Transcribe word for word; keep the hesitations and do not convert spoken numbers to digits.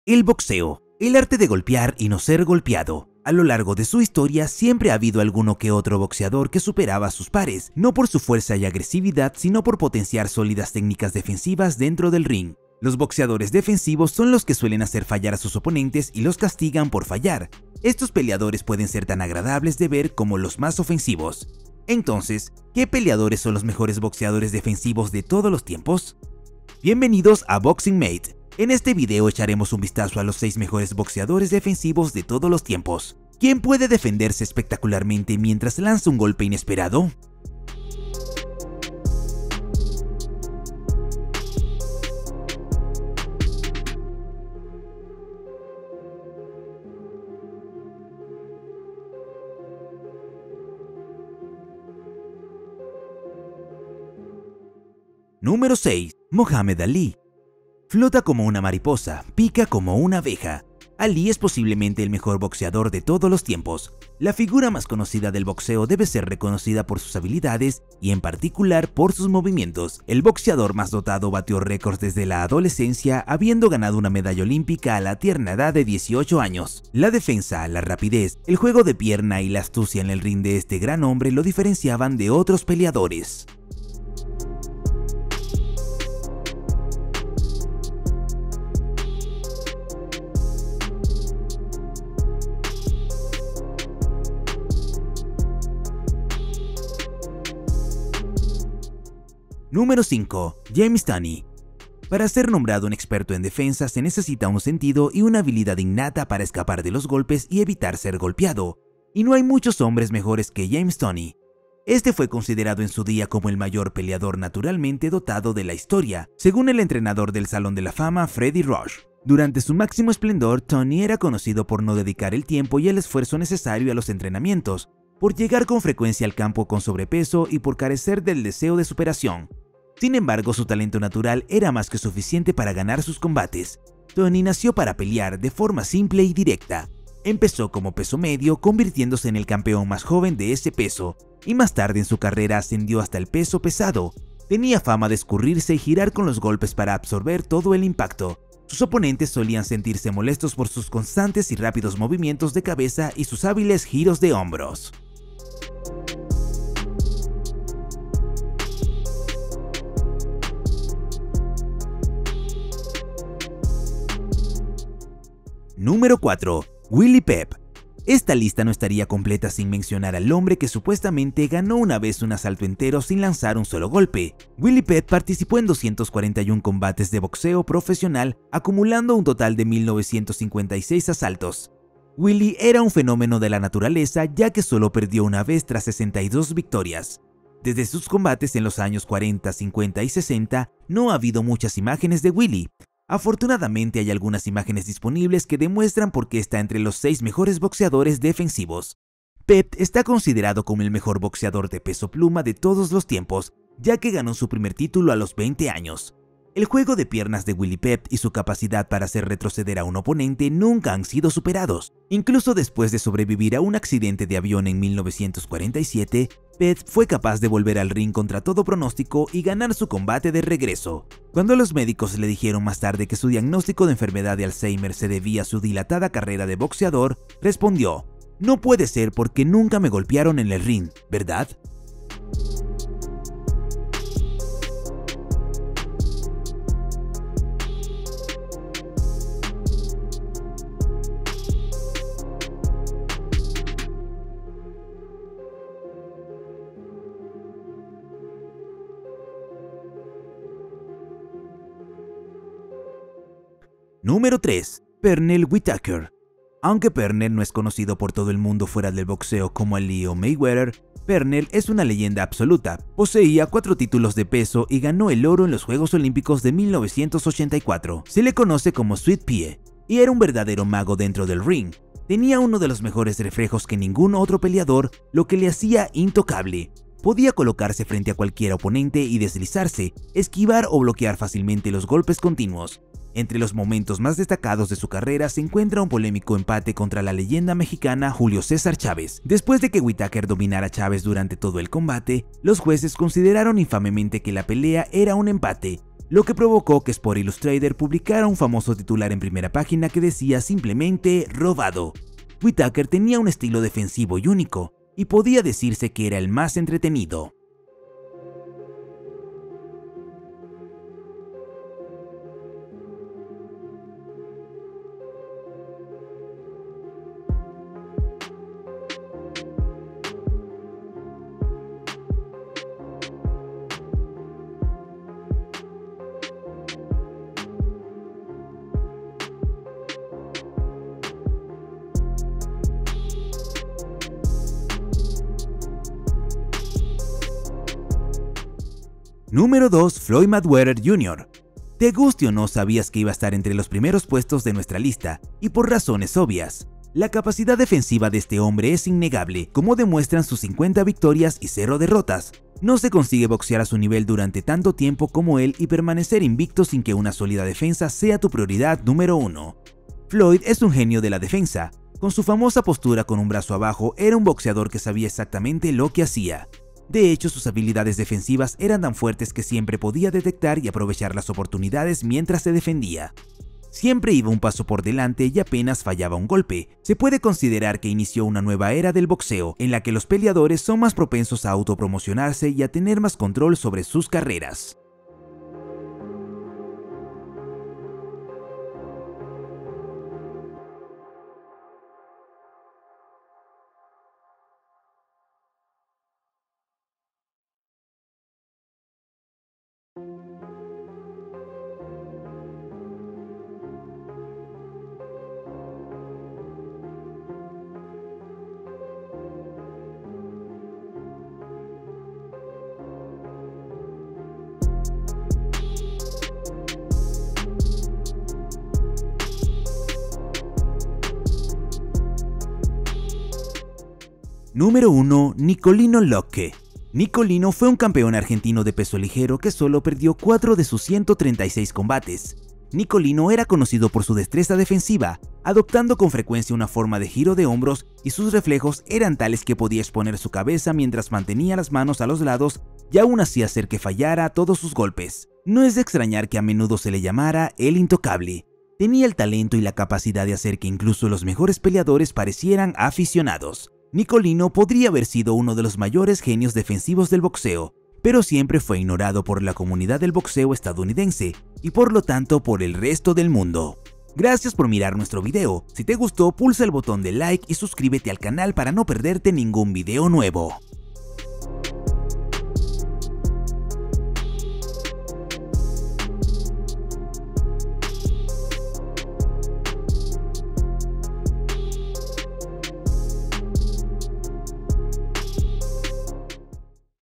El boxeo, el arte de golpear y no ser golpeado. A lo largo de su historia siempre ha habido alguno que otro boxeador que superaba a sus pares, no por su fuerza y agresividad, sino por potenciar sólidas técnicas defensivas dentro del ring. Los boxeadores defensivos son los que suelen hacer fallar a sus oponentes y los castigan por fallar. Estos peleadores pueden ser tan agradables de ver como los más ofensivos. Entonces, ¿qué peleadores son los mejores boxeadores defensivos de todos los tiempos? Bienvenidos a Boxing Mate. En este video echaremos un vistazo a los seis mejores boxeadores defensivos de todos los tiempos. ¿Quién puede defenderse espectacularmente mientras lanza un golpe inesperado? Número seis. Muhammad Ali. Flota como una mariposa, pica como una abeja. Ali es posiblemente el mejor boxeador de todos los tiempos. La figura más conocida del boxeo debe ser reconocida por sus habilidades y en particular por sus movimientos. El boxeador más dotado batió récords desde la adolescencia, habiendo ganado una medalla olímpica a la tierna edad de dieciocho años. La defensa, la rapidez, el juego de pierna y la astucia en el ring de este gran hombre lo diferenciaban de otros peleadores. Número cinco. James Toney. Para ser nombrado un experto en defensa se necesita un sentido y una habilidad innata para escapar de los golpes y evitar ser golpeado, y no hay muchos hombres mejores que James Toney. Este fue considerado en su día como el mayor peleador naturalmente dotado de la historia, según el entrenador del Salón de la Fama Freddie Roach. Durante su máximo esplendor, Toney era conocido por no dedicar el tiempo y el esfuerzo necesario a los entrenamientos, por llegar con frecuencia al campo con sobrepeso y por carecer del deseo de superación. Sin embargo, su talento natural era más que suficiente para ganar sus combates. Toney nació para pelear de forma simple y directa. Empezó como peso medio, convirtiéndose en el campeón más joven de ese peso, y más tarde en su carrera ascendió hasta el peso pesado. Tenía fama de escurrirse y girar con los golpes para absorber todo el impacto. Sus oponentes solían sentirse molestos por sus constantes y rápidos movimientos de cabeza y sus hábiles giros de hombros. Número cuatro. Willie Pep. Esta lista no estaría completa sin mencionar al hombre que supuestamente ganó una vez un asalto entero sin lanzar un solo golpe. Willie Pep participó en doscientos cuarenta y uno combates de boxeo profesional, acumulando un total de mil novecientos cincuenta y seis asaltos. Willie era un fenómeno de la naturaleza, ya que solo perdió una vez tras sesenta y dos victorias. Desde sus combates en los años cuarenta, cincuenta y sesenta, no ha habido muchas imágenes de Willie. Afortunadamente hay algunas imágenes disponibles que demuestran por qué está entre los seis mejores boxeadores defensivos. Pep está considerado como el mejor boxeador de peso pluma de todos los tiempos, ya que ganó su primer título a los veinte años. El juego de piernas de Willie Pep y su capacidad para hacer retroceder a un oponente nunca han sido superados. Incluso después de sobrevivir a un accidente de avión en mil novecientos cuarenta y siete, Pep fue capaz de volver al ring contra todo pronóstico y ganar su combate de regreso. Cuando los médicos le dijeron más tarde que su diagnóstico de enfermedad de Alzheimer se debía a su dilatada carrera de boxeador, respondió: "No puede ser porque nunca me golpearon en el ring, ¿verdad?". Número tres. Pernell Whitaker. Aunque Pernell no es conocido por todo el mundo fuera del boxeo como Ali o Mayweather, Pernell es una leyenda absoluta. Poseía cuatro títulos de peso y ganó el oro en los Juegos Olímpicos de mil novecientos ochenta y cuatro. Se le conoce como Sweet Pea y era un verdadero mago dentro del ring. Tenía uno de los mejores reflejos que ningún otro peleador, lo que le hacía intocable. Podía colocarse frente a cualquier oponente y deslizarse, esquivar o bloquear fácilmente los golpes continuos. Entre los momentos más destacados de su carrera se encuentra un polémico empate contra la leyenda mexicana Julio César Chávez. Después de que Whitaker dominara a Chávez durante todo el combate, los jueces consideraron infamemente que la pelea era un empate. lo que provocó que Sport Illustrated publicara un famoso titular en primera página que decía simplemente "robado". Whittaker tenía un estilo defensivo y único, y podía decirse que era el más entretenido. Número dos. Floyd Mayweather junior Te guste o no, sabías que iba a estar entre los primeros puestos de nuestra lista, y por razones obvias. La capacidad defensiva de este hombre es innegable, como demuestran sus cincuenta victorias y cero derrotas. No se consigue boxear a su nivel durante tanto tiempo como él y permanecer invicto sin que una sólida defensa sea tu prioridad número uno. Floyd es un genio de la defensa. Con su famosa postura con un brazo abajo, era un boxeador que sabía exactamente lo que hacía. De hecho, sus habilidades defensivas eran tan fuertes que siempre podía detectar y aprovechar las oportunidades mientras se defendía. Siempre iba un paso por delante y apenas fallaba un golpe. Se puede considerar que inició una nueva era del boxeo, en la que los peleadores son más propensos a autopromocionarse y a tener más control sobre sus carreras. Número uno. Nicolino Locke. Nicolino fue un campeón argentino de peso ligero que solo perdió cuatro de sus ciento treinta y seis combates. Nicolino era conocido por su destreza defensiva, adoptando con frecuencia una forma de giro de hombros, y sus reflejos eran tales que podía exponer su cabeza mientras mantenía las manos a los lados y aún así hacer que fallara todos sus golpes. No es de extrañar que a menudo se le llamara el intocable. Tenía el talento y la capacidad de hacer que incluso los mejores peleadores parecieran aficionados. Nicolino podría haber sido uno de los mayores genios defensivos del boxeo, pero siempre fue ignorado por la comunidad del boxeo estadounidense y por lo tanto por el resto del mundo. Gracias por mirar nuestro video. Si te gustó, pulsa el botón de like y suscríbete al canal para no perderte ningún video nuevo.